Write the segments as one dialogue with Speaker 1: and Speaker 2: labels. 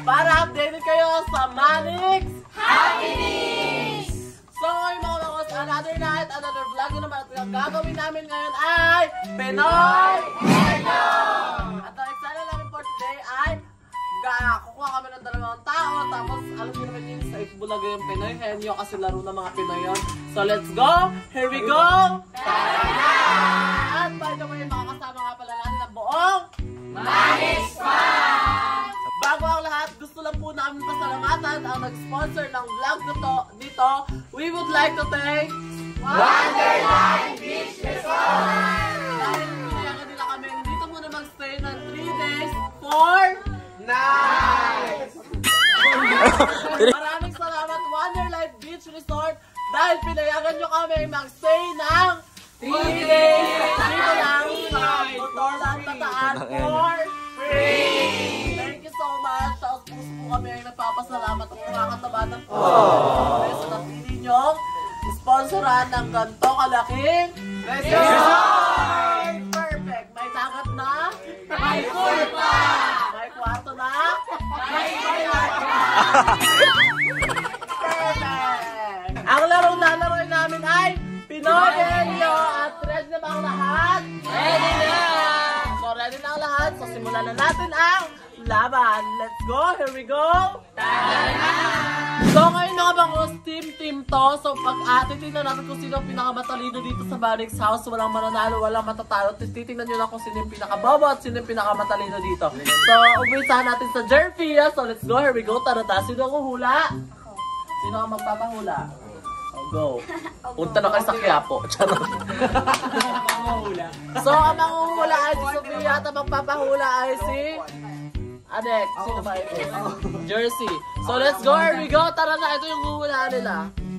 Speaker 1: para updated kayo sa Manix
Speaker 2: Happenings!
Speaker 1: So ngayon mga kakos, another night, another vlog na naman. At ang gagawin namin ngayon ay Pinoy Hello! At ang excited namin for today ay kukuha kami ng dalawang tao. Tapos alam niyo naman yun sa Itbulaga yung Pinoy Henyo kasi laro ng mga Pinoy yun. So let's go! Here we go! At by the way, makakasama nga pala natin ang buong
Speaker 2: Manix Fam!
Speaker 1: Bago ang lahat, gusto lang po namin pasalamatan ang nag-sponsor ng vlog dito. We would like to thank
Speaker 2: Wonderland Beach Resort!
Speaker 1: Dahil pinayagan nila kami dito muna mag-stay ng 3 days, 4 nights! Maraming salamat Wonderland Beach Resort dahil pinayagan nyo kami mag-stay ng 3 days! Dito lang sa Motolan Bataan for free! Thank you so much! Sa puso po kami ay nagpapasalamat at nakakataba ng sa napili nyong sponsoran ng ganito kalaking resort! Perfect! May dagat na,
Speaker 2: May pool pa!
Speaker 1: may kwarto na,
Speaker 2: May bayan pa!
Speaker 1: perfect! Ang larong lalaroin namin ay Pinoy Hello! At ready na ba ang lahat?
Speaker 2: Ready na!
Speaker 1: So ready na ang lahat, so simulan na natin ang laban. Let's go! Here we go! So ngayon mga bangos, team to. So pag titignan natin kung sino ang pinakamatalino dito sa Manix House. Walang mananalo, walang matatalo. Titignan nyo lang kung sino yung pinakabobo at sino yung pinakamatalino dito. So umpisahan natin sa Jerfia. So let's go, here we go. Tara na, sino ang huhula? Sino ang magpapahula? Oh, go. Punta na kayo sa Quiapo. Charot. So ang manghuhula ay si Sofia at ang magpapahula ay si Anek, sino ba ito? Jersey. So let's go, here we go. Tara na, ito yung huhulaan nila.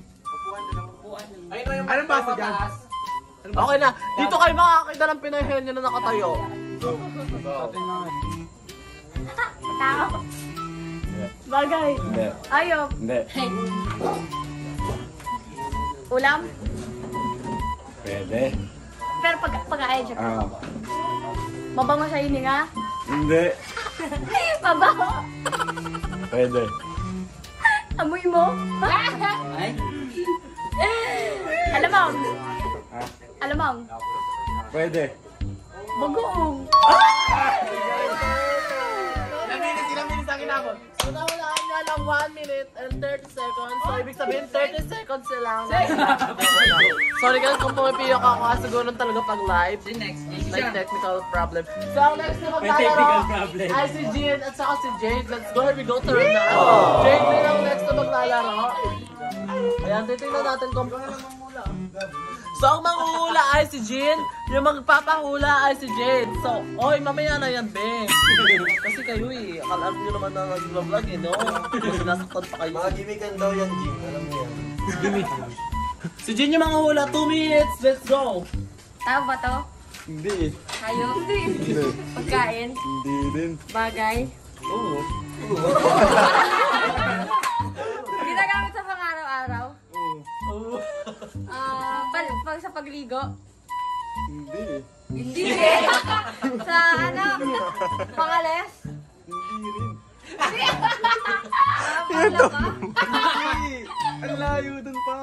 Speaker 3: Anong basa dyan?
Speaker 1: Okay na, dito kayo makakakita ng Pinoy Henyo na nakatayo.
Speaker 4: Tao. Bagay.
Speaker 3: Hindi.
Speaker 4: Ayop.
Speaker 3: Hindi.
Speaker 4: Ulam.
Speaker 3: Pwede.
Speaker 4: Pero pag-aay siya.
Speaker 3: Ah.
Speaker 4: Mabango sa hininga.
Speaker 3: Hindi.
Speaker 4: Mabango.
Speaker 3: Pwede.
Speaker 4: Amoy mo. Alamang.
Speaker 3: Ah.
Speaker 4: Alamang.
Speaker 3: Pwede.
Speaker 4: Bagoong.
Speaker 1: Ilang minutes ang inabot? So nawalaan nga lang 1 minute and 30 seconds. So ibig sabihin 30 seconds lang. Sorry guys kung pumipiyok ako kasi siguro talaga pag live. Like technical problem. So ang next na maglalaro ay si Jean at saka si Jade. Let's go, here we go, turn na. Jade din ang next na maglalaro. Ayan, titignan natin kung so ang manghuhula ay si Jean, yung magpapahula ay si Jade. So, oy, mamaya na yan, Ben. Kasi kayo eh, alam nyo naman na nag-vlog eh, no? Sinasaktan pa kayo.
Speaker 5: Mga gimikan daw yan, Jim. Alam mo yan.
Speaker 1: Si Jean yung manghuhula, 2 minutes, let's go!
Speaker 4: Tao ba to?
Speaker 3: Hindi.
Speaker 4: Hayop.
Speaker 3: Hindi.
Speaker 4: Pagkain.
Speaker 3: Hindi din.
Speaker 4: Bagay.
Speaker 3: Oo.
Speaker 4: Ginagamit sa pang-araw-araw.
Speaker 3: Oo.
Speaker 4: Pag sa pagligo.
Speaker 3: Hindi.
Speaker 4: Hindi eh. Sa ano? Pangales.
Speaker 3: Hindi rin.
Speaker 4: Panglaba.
Speaker 3: Hindi. Ang layo dun pa.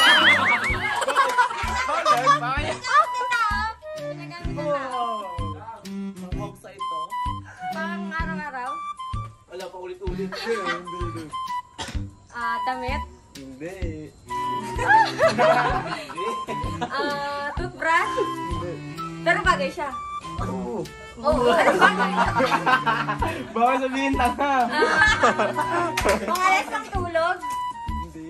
Speaker 4: Ginagamit sa tao.
Speaker 1: Mahawag sa ito.
Speaker 4: Pang-araw-araw.
Speaker 1: Wala pa ulit-ulit.
Speaker 3: Hindi din.
Speaker 4: Damit.
Speaker 3: Hindi.
Speaker 4: Toothbrush.
Speaker 3: Hindi.
Speaker 4: Pero bagay siya.
Speaker 3: Oo.
Speaker 4: Oo, ano bagay?
Speaker 3: Baka sabihin tanga.
Speaker 4: Pangales ng tulog.
Speaker 3: Hindi.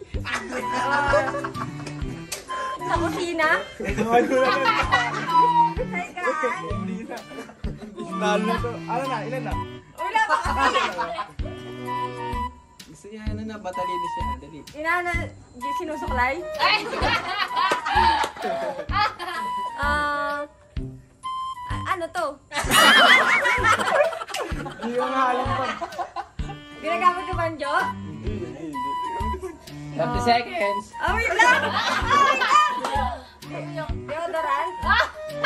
Speaker 4: Sa kusina.
Speaker 3: Inuman ko na lang.
Speaker 4: Sa ikahan.
Speaker 3: Hindi na. Istalo na to. Ano na? Ilan na?
Speaker 4: Wala pa kasi.
Speaker 5: Gusto niya ano na, batalino siya. Dali.
Speaker 4: Inana, sinusuklay. Ano to?
Speaker 3: Hindi ko nga alam pa.
Speaker 4: Ginagamit ko banjo?
Speaker 3: Hindi.
Speaker 5: 30 seconds.
Speaker 4: Oh, wait lang! Oh, wait lang! Deodorant?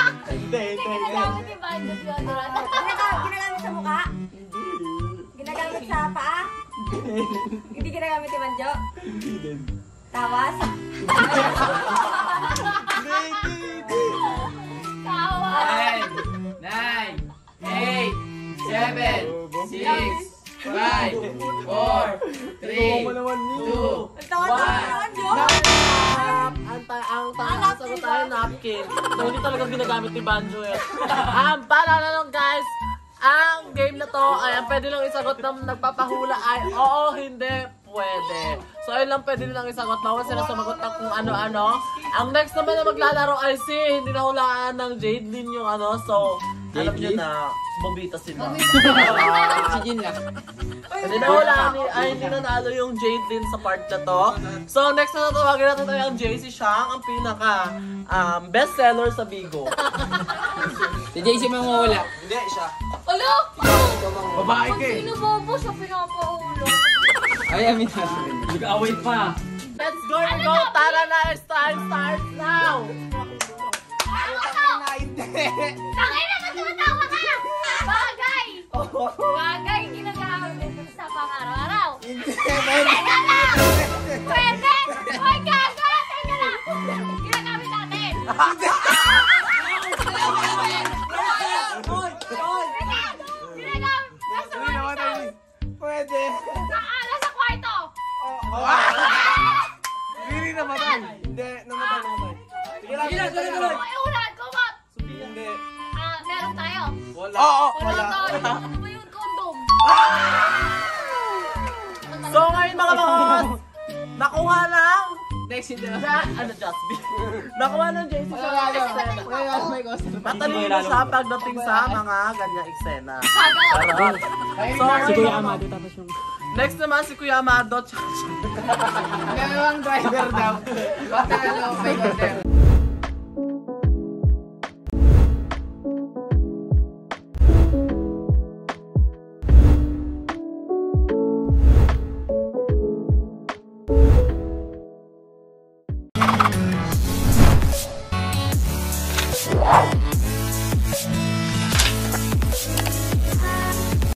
Speaker 3: Hindi.
Speaker 4: Ginagamit sa mukha? Ginagamit sa paa? Hindi ginagamit ni Manjo? Tawas?
Speaker 2: Tawas!
Speaker 5: 10, 9, 8, 7, 6, 5, 4, 3, 2,
Speaker 4: Ang tawa-tawa ni Manjo!
Speaker 1: Ang sagot tayo napkin. So, hindi talaga ginagamit ni Banjo eh. Paalala lang guys, ang game na to ay ang pwede lang isagot ng nagpapahula ay oo, hindi, pwede. So ayun lang pwede nilang isagot. Bawal sila sumagot ng kung ano-ano. Ang next naman na maglalaro ay si hindi na hulaan ng Jadelyn yung ano. So alam nyo na, bobita sila.
Speaker 5: Si Jin lang.
Speaker 1: Hindi na hulaan ay hindi na nalo yung Jadelyn sa part na to. So next na natawagin natin tayo ang JC Shang, ang pinaka bestseller sa Bigo.
Speaker 5: Si JC mangungula.
Speaker 3: Hindi, siya.
Speaker 4: Alo!
Speaker 3: Babae ka eh.
Speaker 4: Sino bobo siya pinapaulo?
Speaker 5: Ay, amin na. Nag-away pa.
Speaker 1: Let's go and go! Tara na! Time starts now!
Speaker 4: Tangay na ba tumatawa ka? Bagay! Bagay ginagamit sa pang-araw-araw. Teka lang! Pwede! Hoy, gaga! Teka lang! Ginagamit natin! Ginagamit! Nasa
Speaker 3: Pwede.
Speaker 4: nasa kwarto!
Speaker 3: Hindi namatay. Hindi, namatay. Sige lang, tuloy.
Speaker 4: Ay, ulan! Kumot!
Speaker 3: Hindi.
Speaker 4: Meron tayo.
Speaker 3: Wala. Oo,
Speaker 4: Wala tayo. Ano ba yun? Condom.
Speaker 1: So ngayon mga boss, nakuha lang
Speaker 5: Next hindi na.
Speaker 1: Just be. Nakuha ng JC sa
Speaker 5: May gusto.
Speaker 1: matalino siya pagdating sa mga ganyang eksena.
Speaker 4: Sagot.
Speaker 1: So,
Speaker 5: Si Kuya Amado tapos yung...
Speaker 1: next naman si Kuya Amado.
Speaker 5: Dalawang driver daw. Basta ano, may order.